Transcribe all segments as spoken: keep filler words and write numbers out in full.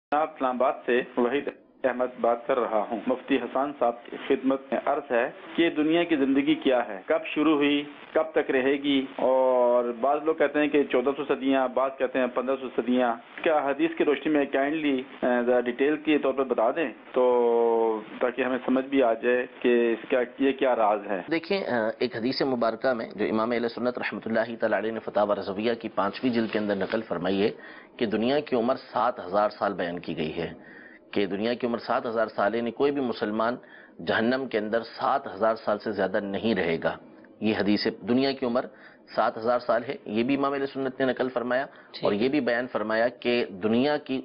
جناب اسلام آباد سے وحید احمد بات کر رہا ہوں۔ مفتی حسان صاحب کی خدمت میں عرض ہے کہ دنیا کی زندگی کیا ہے، کب شروع ہوئی، کب تک رہے گی، اور بعض لوگ کہتے ہیں کہ چودہ سو صدیاں، بعض کہتے ہیں پندرہ سو صدیاں۔ کیا حدیث کی روشنی میں کائنڈلی ڈیٹیل کے طور پر بتا دیں تو تاکہ ہمیں سمجھ بھی آ جائے کہ اس کا یہ کیا راز ہے۔ دیکھیں، ایک حدیث مبارکہ میں جو امام اہل سنت رحمۃ اللہ تعالی علیہ نے فتاوی رضویہ کی پانچویں جلد کے اندر نقل فرمائی ہے کہ دنیا کی عمر سات ہزار سال بیان کی گئی ہے، کہ دنیا کی عمر سات ہزار سال، یعنی کوئی بھی مسلمان جہنم کے اندر سات ہزار سال سے زیادہ نہیں رہے گا۔ یہ حدیث دنیا کی عمر سات ہزار سال ہے، یہ بھی امام اہل سنت نے نقل فرمایا، اور یہ بھی بیان فرمایا کہ دنیا کی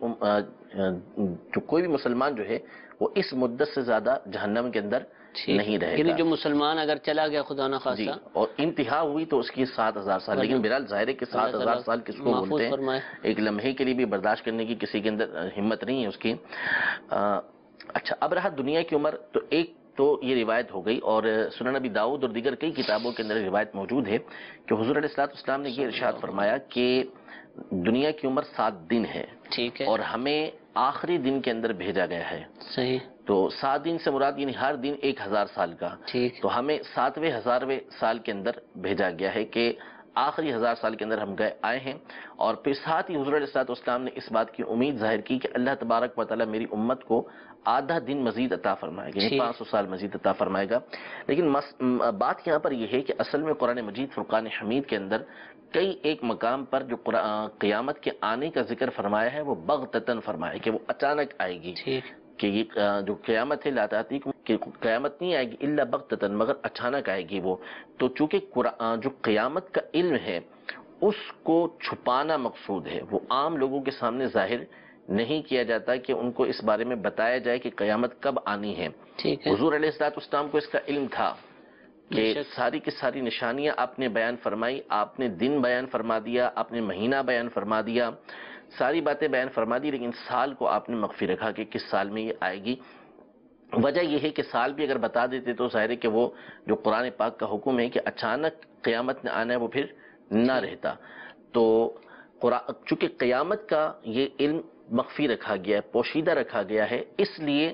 جو کوئی بھی مسلمان جو ہے وہ اس مدت سے زیادہ جہنم کے اندر نہیں رہے گا، یعنی جو مسلمان اگر چلا گیا خدا نہ خواستہ، جی، اور انتہا ہوئی تو اس کی سات ہزار سال، لیکن بہرحال ظاہر ہے کہ سات ہزار سال کس کو بولتے ہیں، ایک لمحے کے لیے بھی برداشت کرنے کی کسی کے اندر ہمت نہیں ہے اس کی۔ اچھا، اب رہا دنیا کی عمر، تو ایک تو یہ روایت ہو گئی، اور سنن ابی داؤد اور دیگر کئی کتابوں کے اندر روایت موجود ہے کہ حضور علیہ الصلوۃ والسلام نے یہ ارشاد فرمایا کہ دنیا کی عمر سات دن ہے، ٹھیک ہے، اور ہمیں آخری دن کے اندر بھیجا گیا ہے۔ صحیح، تو سات دن سے مراد یعنی ہر دن ایک ہزار سال کا، ٹھیک، تو ہمیں ساتویں ہزارویں سال کے اندر بھیجا گیا ہے کہ آخری ہزار سال کے اندر ہم گئے آئے ہیں۔ اور پھر ساتھ ہی حضور علیہ الصلوۃ والسلام نے اس بات کی امید ظاہر کی کہ اللہ تبارک و تعالیٰ میری امت کو آدھا دن مزید عطا فرمائے گا، یعنی پانچ سو سال مزید عطا فرمائے گا۔ لیکن بات یہاں پر یہ ہے کہ اصل میں قرآن مجید فرقان حمید کے اندر کئی ایک مقام پر جو قیامت کے آنے کا ذکر فرمایا ہے وہ بغتتاً فرمایا ہے کہ وہ اچانک آئے گی، کہ یہ جو قیامت ہے لا تأتیکم، کہ قیامت نہیں آئے گی الا بغتتاً، مگر اچانک آئے گی وہ۔ تو چونکہ جو قیامت کا علم ہے اس کو چھپانا مقصود ہے، وہ عام لوگوں کے سامنے ظاہر نہیں کیا جاتا کہ ان کو اس بارے میں بتایا جائے کہ قیامت کب آنی ہے۔ حضور علیہ الصلوۃ والسلام کو اس کا علم تھا کہ ساری کی ساری نشانیاں آپ نے بیان فرمائی، آپ نے دن بیان فرما دیا، آپ نے مہینہ بیان فرما دیا، ساری باتیں بیان فرما دی، لیکن سال کو آپ نے مخفی رکھا کہ کس سال میں یہ آئے گی۔ وجہ یہ ہے کہ سال بھی اگر بتا دیتے تو ظاہر ہے کہ وہ جو قرآن پاک کا حکم ہے کہ اچانک قیامت نے آنا ہے وہ پھر نہ رہتا۔ تو چونکہ قیامت کا یہ علم مخفی رکھا گیا ہے، پوشیدہ رکھا گیا ہے، اس لیے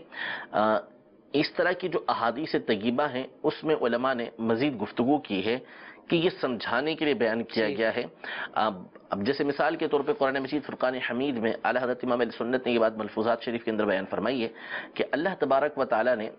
اس طرح کی جو احادیث طیبہ ہیں اس میں علماء نے مزید گفتگو کی ہے کہ یہ سمجھانے کے لیے بیان کیا گیا ہے۔ اب جیسے مثال کے طور پہ قرآن مجید فرقان حمید میں اعلیٰ حضرت امام اہل سنت نے یہ بات ملفوظات شریف کے اندر بیان فرمائی ہے کہ اللہ تبارک و تعالیٰ نے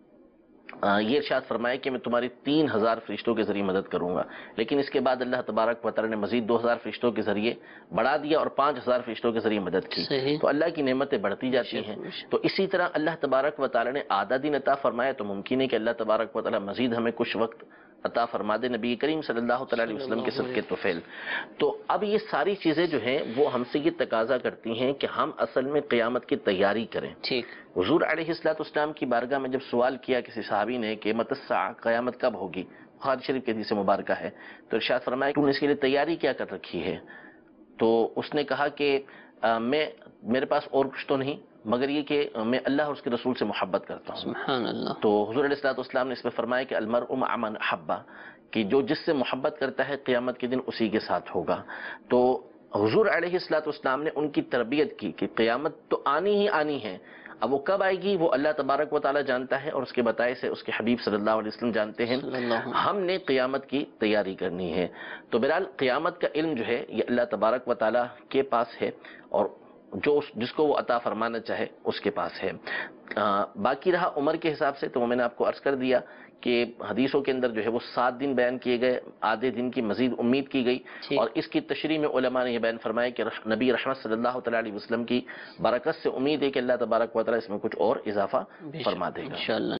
یہ ارشاد فرمایا کہ میں تمہاری تین ہزار فرشتوں کے ذریعے مدد کروں گا، لیکن اس کے بعد اللہ تبارک و تعالیٰ نے مزید دو ہزار فرشتوں کے ذریعے بڑھا دیا اور پانچ ہزار فرشتوں کے ذریعے مدد کی۔ تو اللہ کی نعمتیں بڑھتی جاتی ہیں۔ تو اسی طرح اللہ تبارک و تعالیٰ نے آدھا دن عطا فرمایا تو ممکن ہے کہ اللہ تبارک و تعالیٰ مزید ہمیں کچھ وقت عطا فرما دے نبی کریم صلی اللہ تعالیٰ علیہ وسلم کے صدقے طفیل۔ تو اب یہ ساری چیزیں جو ہیں وہ ہم سے یہ تقاضا کرتی ہیں کہ ہم اصل میں قیامت کی تیاری کریں۔ حضور علیہ الصلوۃ والسلام کی بارگاہ میں جب سوال کیا کسی صحابی نے کہ متی الساعہ، قیامت کب ہوگی، بخاری شریف کے حدیث مبارکہ ہے، تو ارشاد فرمایا کہ تم نے اس کے لیے تیاری کیا کر رکھی ہے؟ تو اس نے کہا کہ میں میرے پاس اور کچھ تو نہیں مگر یہ کہ میں اللہ اور اس کے رسول سے محبت کرتا ہوں۔ سبحان اللہ۔ تو حضور علیہ الصلوۃ والسلام نے اس میں فرمایا کہ المرء مع من احب، کہ جو جس سے محبت کرتا ہے قیامت کے دن اسی کے ساتھ ہوگا۔ تو حضور علیہ الصلوۃ والسلام نے ان کی تربیت کی کہ قیامت تو آنی ہی آنی ہے، اب وہ کب آئے گی وہ اللہ تبارک و تعالیٰ جانتا ہے اور اس کے بتائے سے اس کے حبیب صلی اللہ علیہ وسلم جانتے ہیں، ہم نے قیامت کی تیاری کرنی ہے۔ تو بہرحال قیامت کا علم جو ہے یہ اللہ تبارک و تعالیٰ کے پاس ہے، اور جو جس کو وہ عطا فرمانا چاہے اس کے پاس ہے۔ باقی رہا عمر کے حساب سے، تو میں نے آپ کو عرض کر دیا کہ حدیثوں کے اندر جو ہے وہ سات دن بیان کیے گئے، آدھے دن کی مزید امید کی گئی، اور اس کی تشریح میں علماء نے یہ بیان فرمایا کہ نبی رحمت صلی اللہ تعالیٰ علیہ وسلم کی برکت سے امید ہے کہ اللہ تبارک و تعالیٰ اس میں کچھ اور اضافہ فرما دے گا۔